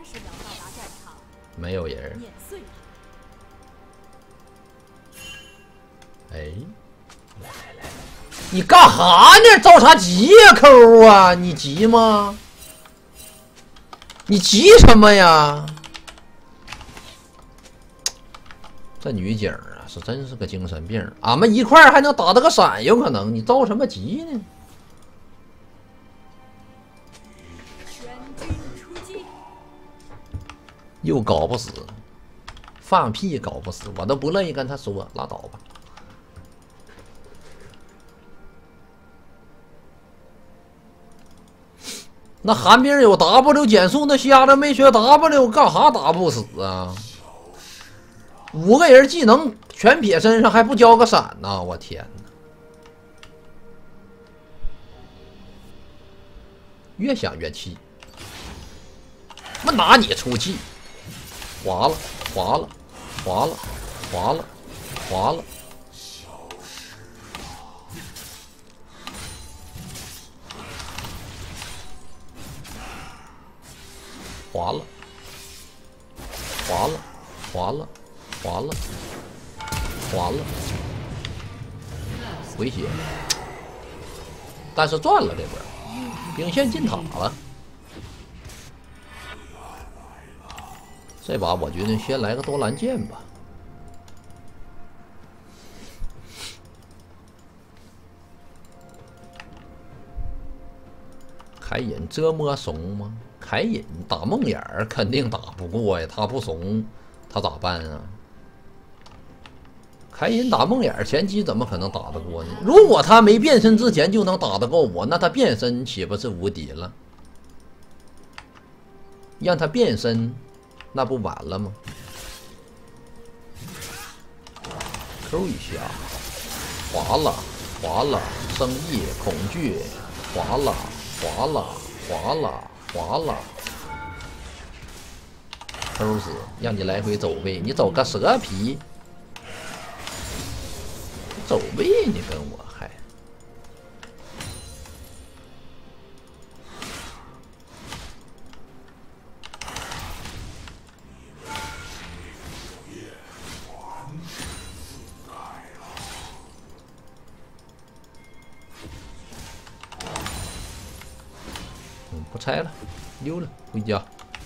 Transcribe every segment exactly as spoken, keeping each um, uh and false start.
没有人。哎，来来来，你干哈呢？着啥急呀，抠啊？你急吗？你急什么呀？这女警啊，是真是个精神病。俺们一块儿还能打得个闪，有可能。你着什么急呢？又搞不死，放屁搞不死，我都不乐意跟他说，拉倒吧。那寒冰有 W 减速，那瞎子没学 W， 干啥打不死啊？五个人技能全撇身上，还不交个闪呢？我天哪！越想越气，我拿你出气！滑了，滑了，滑了，滑了，滑了。滑了，滑了，滑了，滑了，滑了，回血，但是赚了这波，兵线进塔了。这把我觉得先来个多兰剑吧。凯隐这么怂吗？凯隐打梦魇儿肯定打不过呀，他不怂，他咋办啊？凯隐打梦魇儿前期怎么可能打得过呢？如果他没变身之前就能打得过我，那他变身岂不是无敌了？让他变身，那不晚了吗？抠一下，滑了，滑了，生意，恐惧，滑了，滑了，滑了。滑了，抠死！让你来回走位，你走个蛇皮，走位你跟我还，嗯，不拆了，溜了，回家。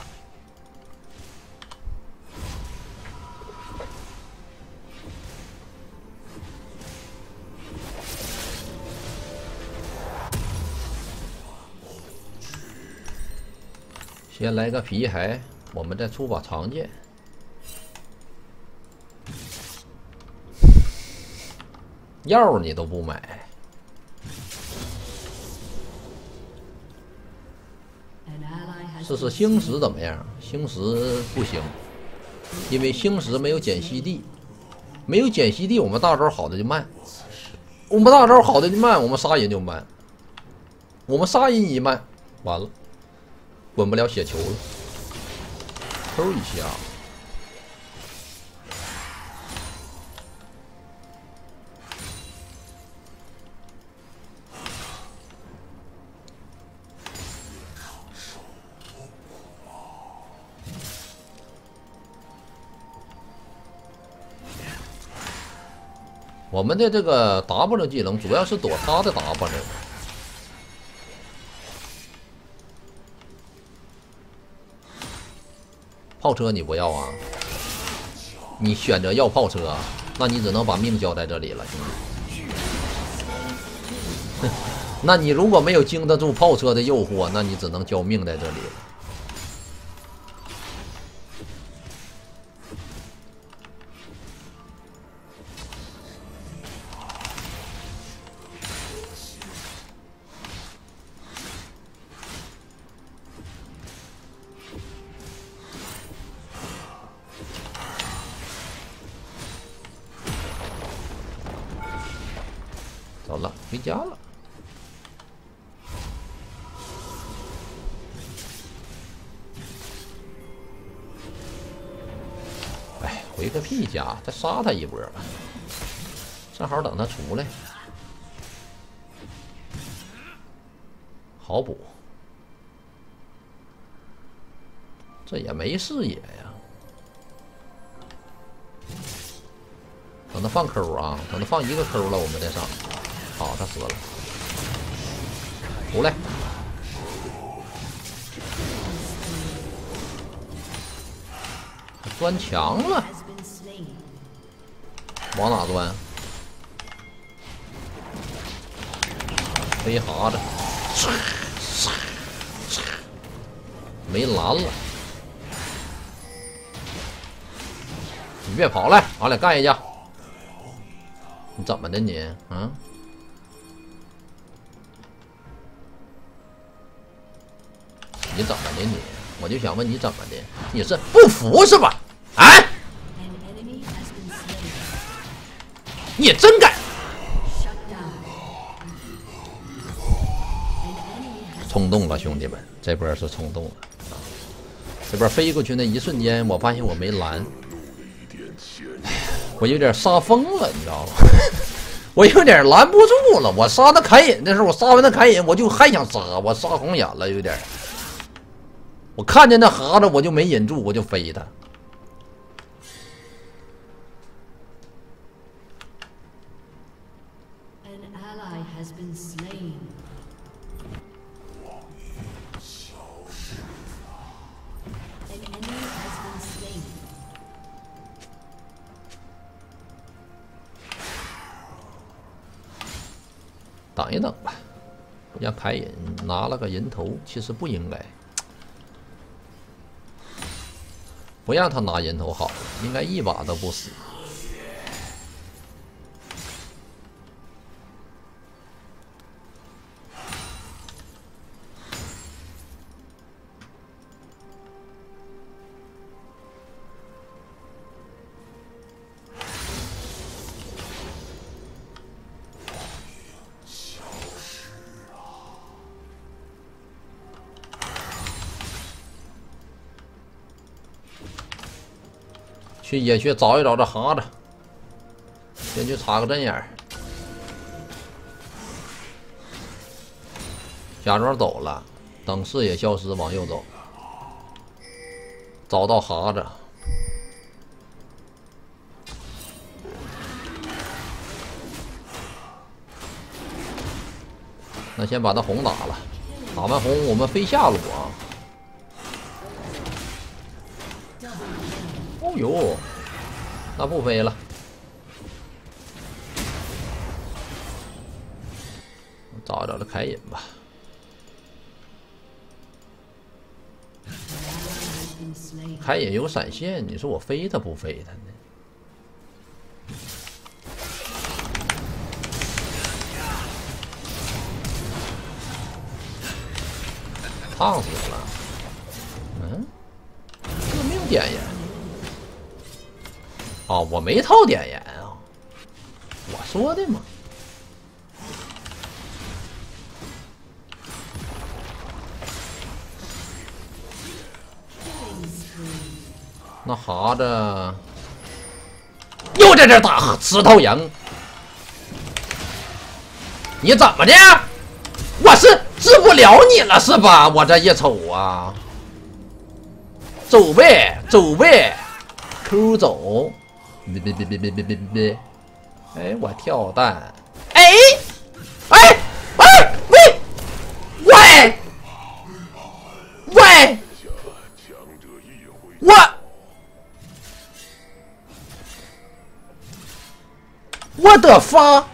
先来个皮骸，我们再出把长剑。药你都不买。试试星石怎么样？星石不行，因为星石没有捡息地，没有捡息地，我们大招好的就慢，我们大招好的就慢，我们杀人就慢，我们杀人一慢，完了，滚不了血球了，抽一下。我们的这个 W 技能主要是躲他的 W。炮车你不要啊？你选择要炮车，那你只能把命交在这里了，兄弟。那你如果没有经得住炮车的诱惑，那你只能交命在这里了。走了，回家了。哎，回个屁家，再杀他一波吧，正好等他出来，好补。 这也没视野呀。等他放抠啊，等他放一个抠了，我们再上。好，他死了，出来。钻墙了，往哪钻？飞哈子，没蓝了。你别跑来，俺俩干一架。你怎么的你？啊？你怎么的你？我就想问你怎么的？你是不服是吧？啊！你真敢！冲动了，兄弟们，这波是冲动了。这边飞过去那一瞬间，我发现我没蓝，我有点杀疯了，你知道吗？我有点拦不住了。我杀他砍引的时候，我杀完他砍引，我就还想杀，我杀红眼了，有点。我看见那蛤蟆，我就没忍住，我就飞他。等一等吧，不让凯隐拿了个人头，其实不应该，不让他拿人头好了，应该一把都不死。去野区找一找这蛤蟆，先去插个针眼儿。假装走了，等视野消失往右走，找到蛤蟆。那先把他红打了，打完红我们飞下路啊。哦呦，那不飞了，找一找这凯隐吧。凯隐有闪现，你说我飞他不飞他呢？烫死了。嗯，这没有点烟。哦，我没套点烟啊，我说的嘛。那蛤蟆又在这打石头人，你怎么的？我是治不了你了是吧？我这一瞅啊，走呗，走呗 ，Q 走。别别别别别别别别！哎，我跳弹！哎哎哎喂喂喂！我我的发！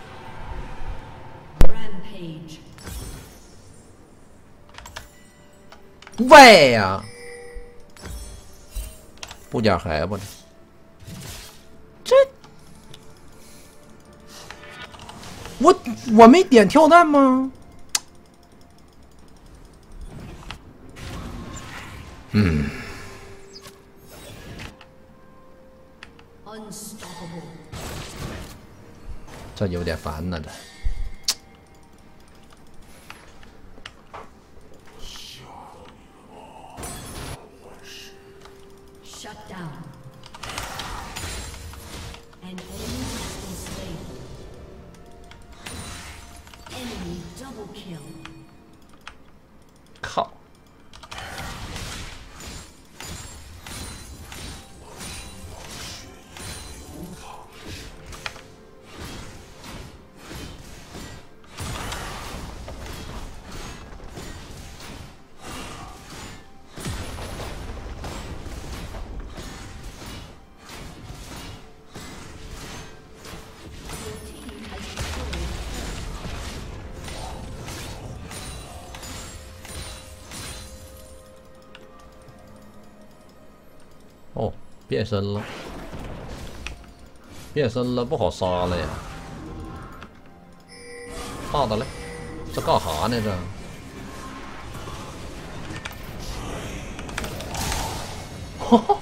喂呀！不点孩子。这我我没点跳弹吗？嗯，这有点烦呢，这。靠！ 哦，变身了，变身了，不好杀了呀！怕的嘞，这干哈呢？这哈哈，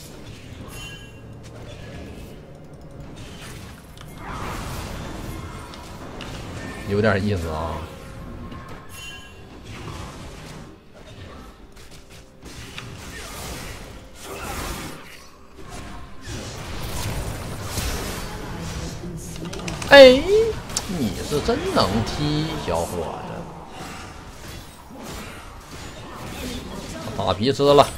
有点意思啊。哎，你是真能踢，小伙子！打皮吃了，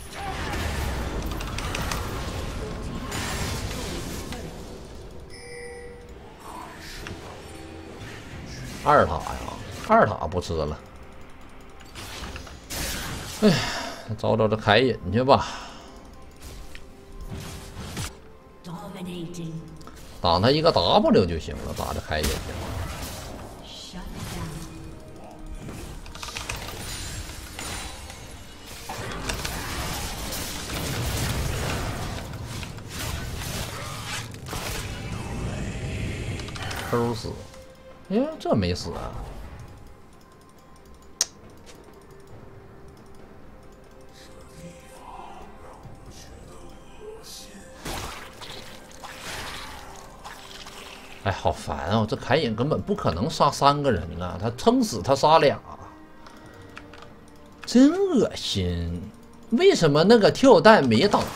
二塔呀，二塔不吃了。哎，找找这凯隐去吧。挡他一个 W 就行了，打着开眼睛。抠死！哎，这没死啊！哎，好烦啊！这凯隐根本不可能杀三个人啊，他撑死他杀俩，真恶心！为什么那个跳弹没打？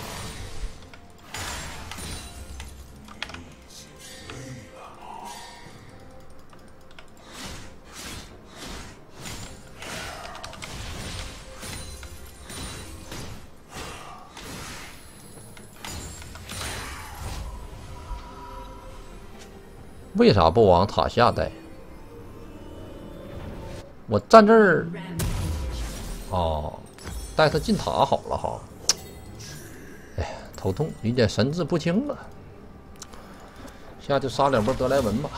为啥不往塔下带？我站这儿，哦，带他进塔好了哈。哎呀，头痛，有点神志不清了。下去杀两波德莱文吧。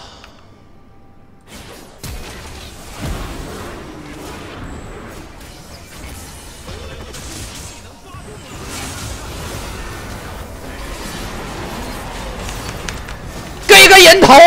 给个人头！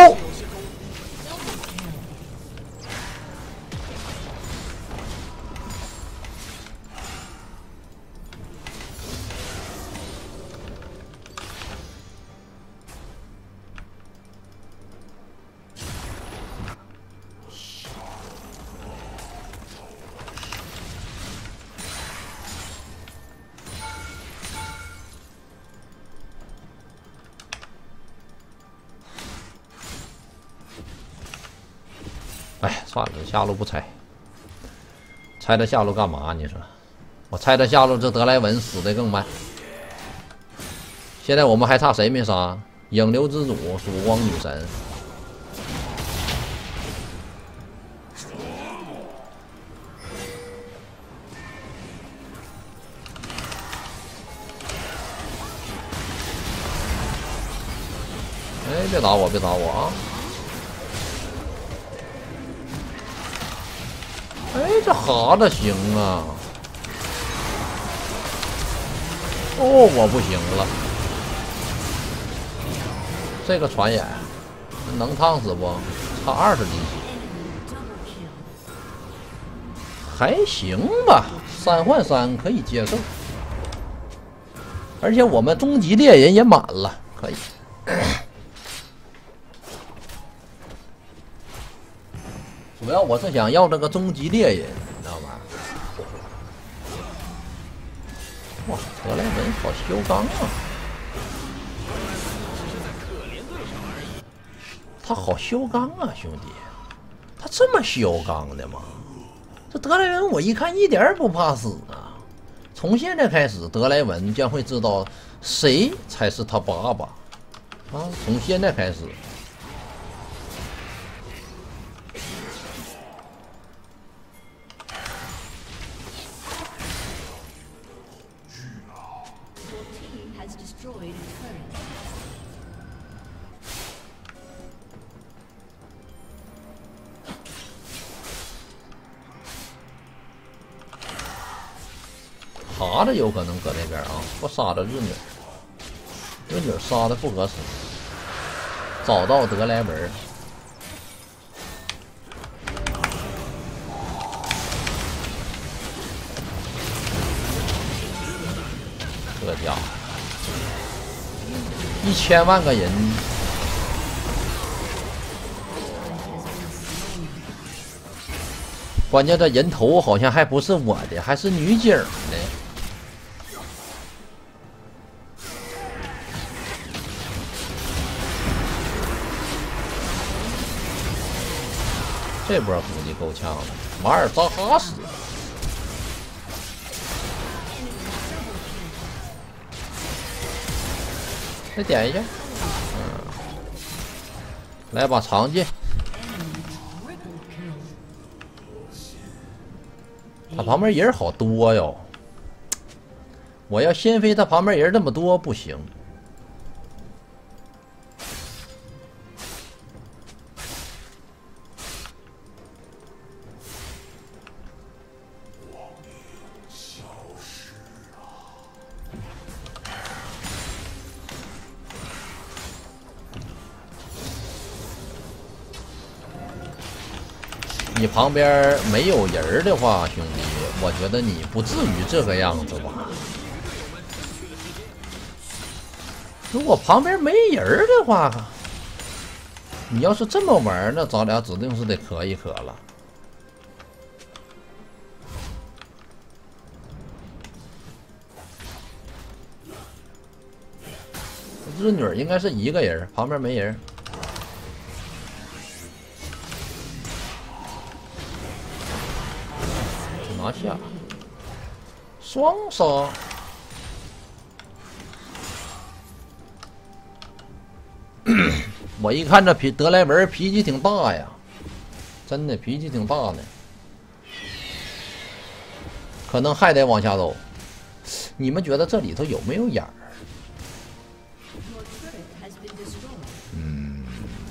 哎，算了，下路不拆，拆他下路干嘛？你说，我拆他下路，这德莱文死的更慢。现在我们还差谁没杀？影流之主、曙光女神。哎，别打我，别打我啊！哎，这哈子行啊！哦，我不行了。这个传眼能烫死不？差二十滴血，还行吧，三换三可以接受。而且我们终极猎人也满了，可以。主要我是想要这个终极猎人，你知道吗？哇，德莱文好嚣张啊！他好嚣张啊，兄弟！他这么嚣张的吗？这德莱文我一看一点也不怕死啊！从现在开始，德莱文将会知道谁才是他爸爸啊！从现在开始。 傻子有可能搁那边啊，不杀了日女，日女杀的不合适。找到德莱文，这家伙一千万个人。 关键这人头好像还不是我的，还是女警的。这波估计够呛了，马尔扎哈死。再点一下，嗯，来把长剑。 他旁边人好多哟，我要先飞他旁边人那么多不行。你旁边没有人的话，兄弟，我觉得你不至于这个样子吧？如果旁边没人的话，你要是这么玩，那咱俩指定是得磕一磕了。日女应该是一个人，旁边没人。 拿下，双杀！我一看这脾德莱文脾气挺大呀，真的脾气挺大的，可能还得往下走。你们觉得这里头有没有眼儿？嗯，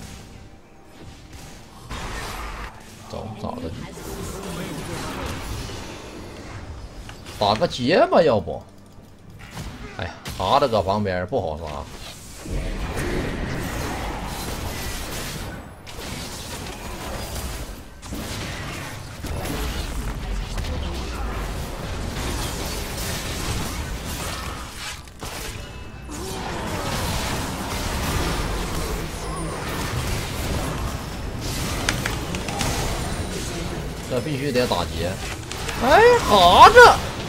走，找着去。 打个结吧，要不？哎呀，哈子搁旁边不好杀。这必须得打结。哎，哈子！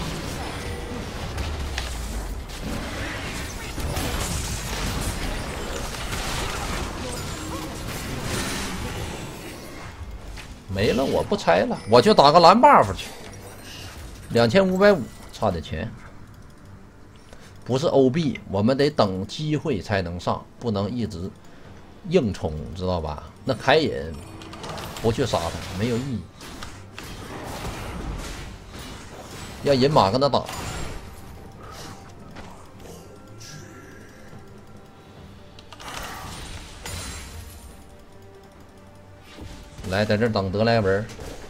没了，我不拆了，我就打个蓝 buff 去，两千五百五，差点钱。不是 O B， 我们得等机会才能上，不能一直硬冲，知道吧？那凯隐不去杀他没有意义，让银马跟他打。来，在这等德莱文。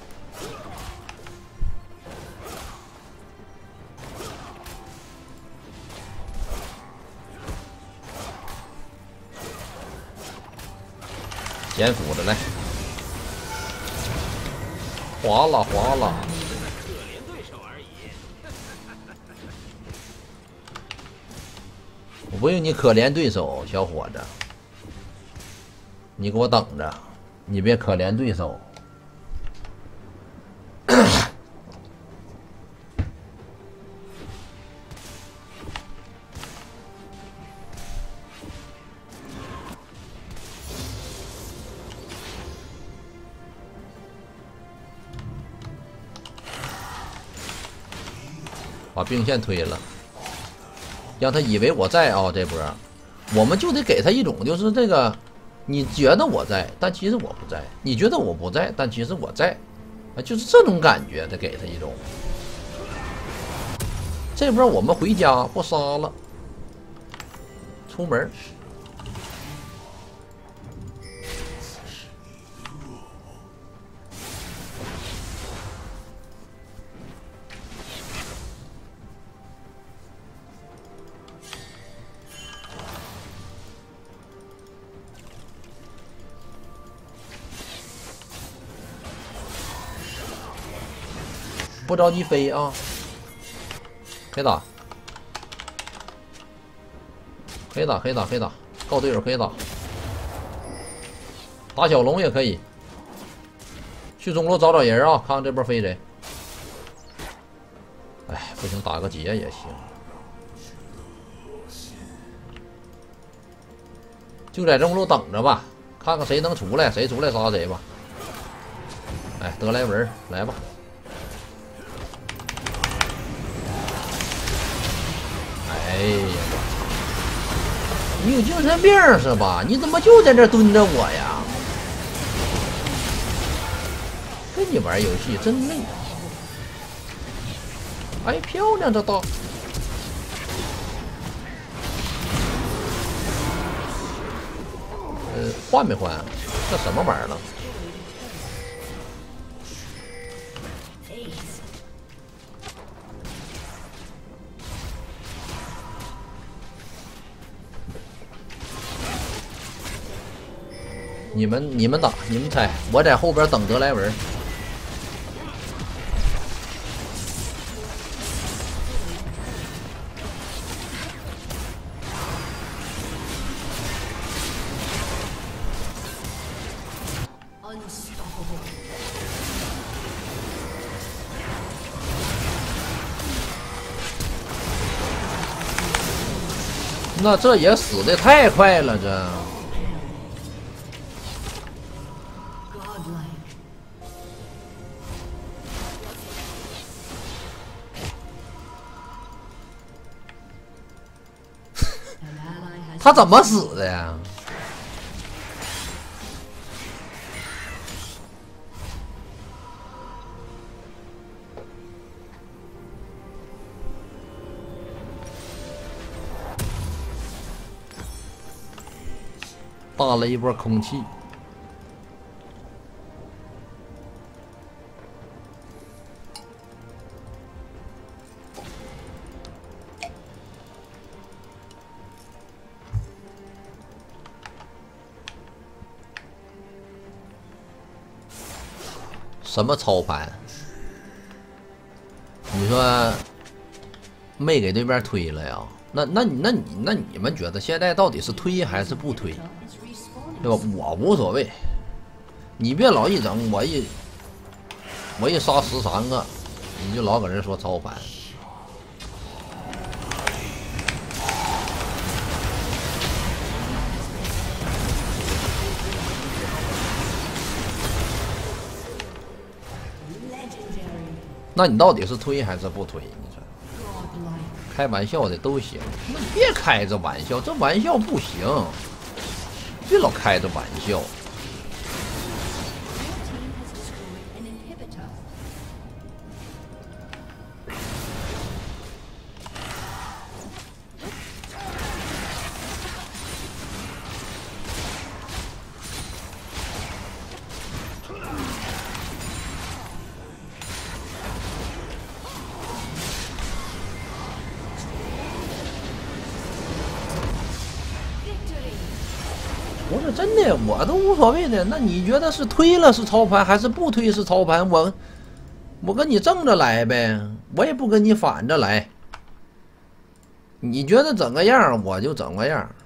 捡斧子来，划拉划拉。我不用你可怜对手，小伙子，你给我等着。 你别可怜对手，把兵线推了，让他以为我在啊！这波，我们就得给他一种就是这个。 你觉得我在，但其实我不在；你觉得我不在，但其实我在，啊，就是这种感觉，得给他一种。这波我们回家不杀了，出门。 不着急飞啊，可以打，可以打，可以打，可以打，告队友可以打，打小龙也可以。去中路找找人啊，看看这波飞谁。哎，不行，打个劫也行。就在中路等着吧，看看谁能出来，谁出来杀谁吧。哎，德莱文来吧。哎呀，我操！你有精神病是吧？你怎么就在这蹲着我呀？跟你玩游戏真累。哎，漂亮这刀！呃，换没换？这什么玩意儿了？你们你们打，你们猜，我在后边等德莱文。那这也死的太快了，这。他怎么死的呀？大了一波空气。什么操盘？你说没给对面推了呀？那那你那你那你们觉得现在到底是推还是不推？对吧？我无所谓，你别老一整我一我一杀十三个，你就老搁这说操盘。那你到底是推还是不推？你说，开玩笑的都行，那你别开这玩笑，这玩笑不行，别老开这玩笑。不是真的，我都无所谓的。那你觉得是推了是操盘，还是不推是操盘？我我跟你正着来呗，我也不跟你反着来。你觉得怎么样，我就怎么样。